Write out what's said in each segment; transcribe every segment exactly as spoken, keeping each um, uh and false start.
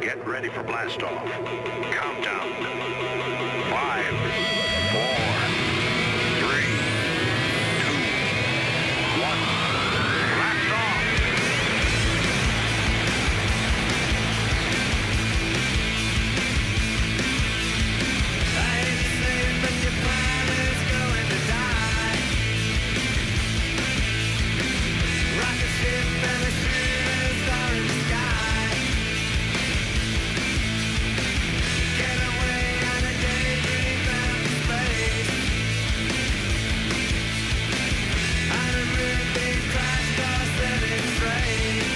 Get ready for blastoff. Countdown. Five, four, three, two, one. Blast off! I hate to say it, but your plan is going to die. Rocket ship and a shooting star in the sky. Get away on a daydream out of space. On a really big crash course setting straight.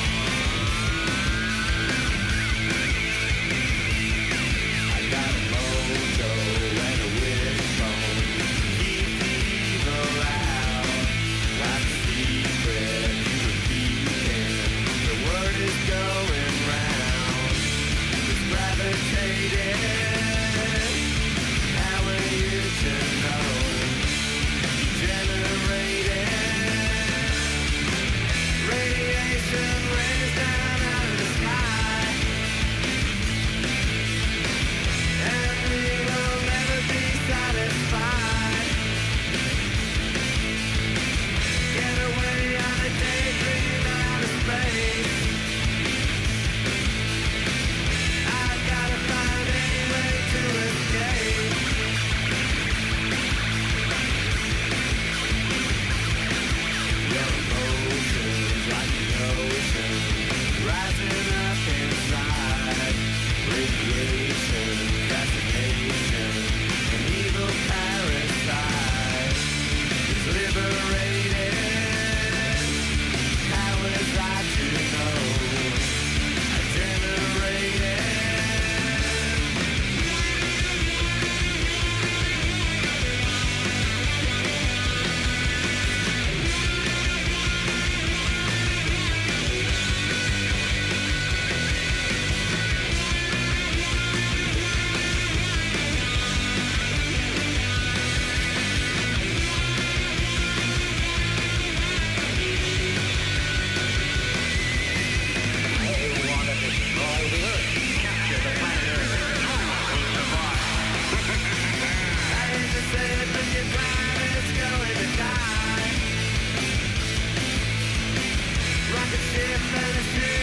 I got a mojo and a wishbone. Keep evil out. Like a secret you repeating. The word is going round. It's gravitated. How are you to know? Generated. Radiation rays down out of the sky. And we will never be satisfied. Get away on a daydream out of space. I've gotta find any way to escape. Your emotions like the ocean, rising up inside. Radiation, fascination, an evil parasite is liberated. How was I to know? I generated. They want to destroy the Earth, capture the planet Earth. Who will survive? I hate to say it, but your plan is going to die. Rocket ship and a ship